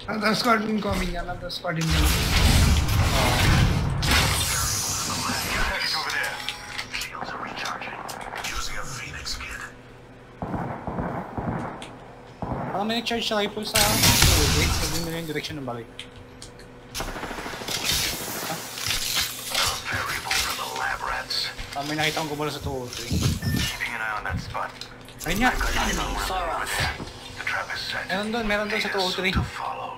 Another squad incoming, another squad incoming. He's over there. Shields are recharging. Using a Phoenix kit. Baka may nag-charge sa rifle sa... Wait, sabihin mo na yung direction ng balik. Variable for the lab rats. May nakita akong gumula sa 203. Keeping an eye on that spot. Ayun nga. The trap is set. Meron doon sa 203. To follow.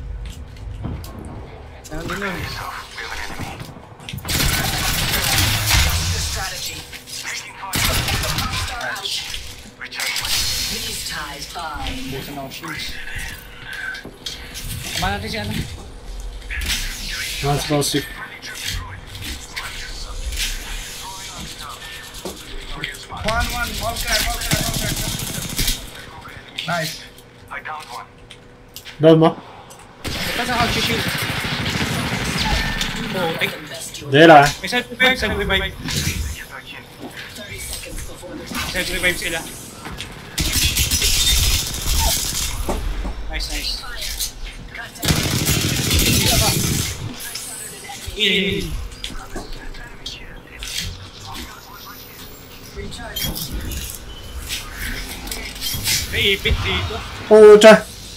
Meron din yun. Yourself. We have an enemy. Strategy. Taking fire. Recharging my These ties bind. Busan ako shields. Tama natin si ano. Once basic. One, all crack. Nice. I downed one. Down mo? Ito sa couch shield. Oh, take. Dela. May self-revive. Get back in. 30 seconds before the Self-revive sila. Nice. Heal. May ipit dito. Pucha!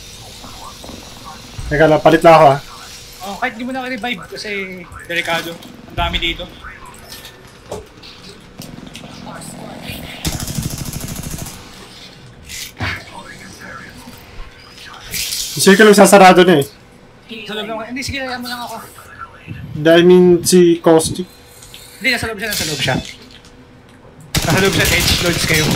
Teka lang, palit lang ako ah. Oh, kahit di mo na revive kasi delikado. Ang dami dito. Yung circle yung sasarado na eh. Sa loob lang. Hindi, sige, mo lang ako. I mean, si Caustic. Hindi, nasa loob siya. Nasa loob siya, edge loads kayo.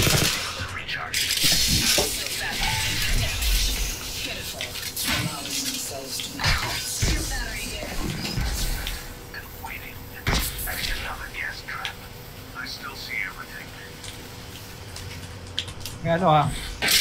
May ano ha?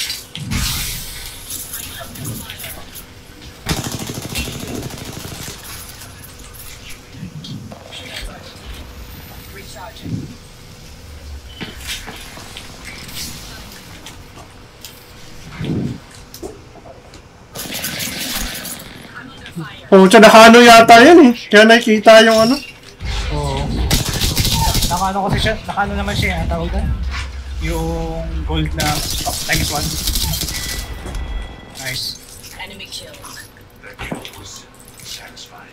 Pucha, nakano yata yan eh. Kaya nakikita yung ano. Oo. Nakano kasi siya, nakano naman siya, tawag doon? Yung gold na times 1. Nice. enemy killed. That kill was satisfying.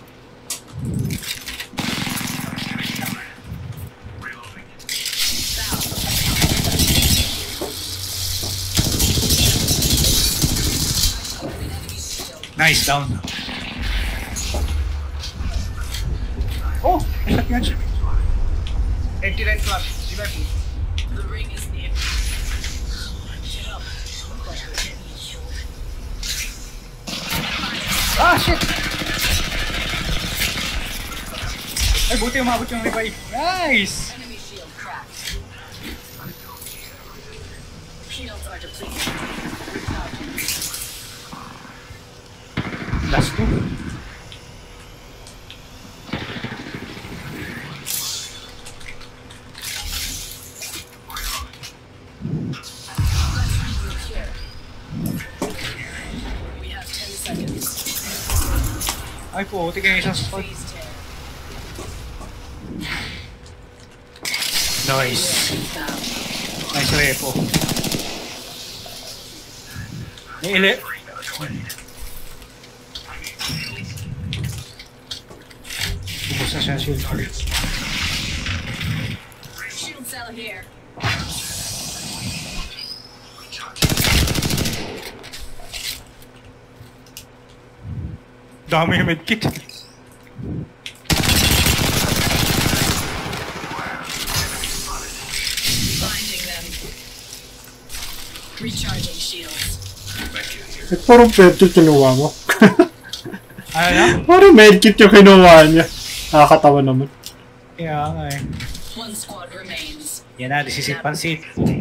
Reloading. Nice, down. Oh! Shot yan siya. 89 plus. Revive me. The ring is near. Ah, shit! Ay, buti umabot yung revive. Nice! Enemy shield cracked. Shields are depleted. Last two. We have 10 seconds. Ay po, tignan yung isang spot. Phase tear. Nice. Down. Nice repo. May ili. Ubus na siya shield. Shield cell here. Dami yung medkit. Binding them. Recharging shields. Eh, parang medkit kinuha mo. Ano na? Parang medkit yung kinuha niya. Nakakatawa naman. Kaya nga eh. One squad remains. Yan na, this is it, pansit.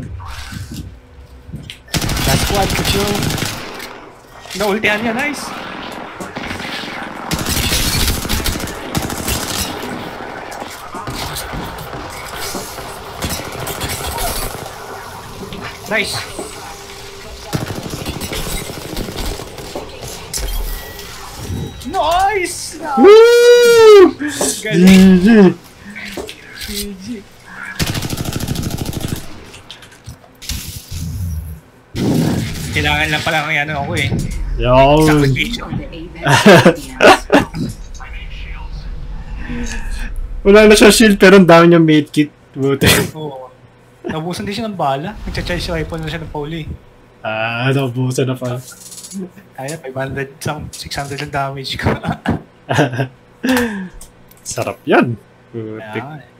Last squad, kucho. Na-ultihan niya, nice. Nice. Nice! Woo! Galing. GG! GG. Kailangan lang pala ng ano ako eh. Yo! Sacrifice. Wala na siya shield pero ang dami niyang medkit. Buti. Oo. Nabusan din siya ng bala. Nagcha-charge rifle na siya ng Pauli. Naubusan na pa. Kaya 500, 600 ang damage ko. Sarap yan. Buti. Kaya nga eh.